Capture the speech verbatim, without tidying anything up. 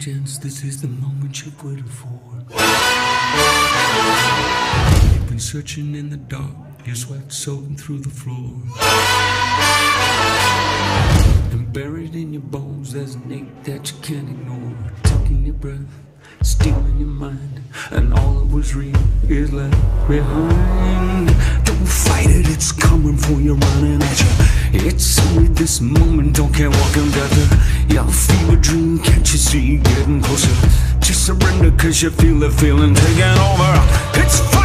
chance, this is the moment you've waited for. You've been searching in the dark, your sweat soaking through the floor. And buried in your bones, there's an ache that you can't ignore. Taking your breath, stealing your mind, and all that was real is left behind. Don't fight it, it's coming for you, running at you. It's only this moment, don't care what can gather. Your fever dream, can't you see, getting closer. Just surrender, cause you feel the feeling taking over. It's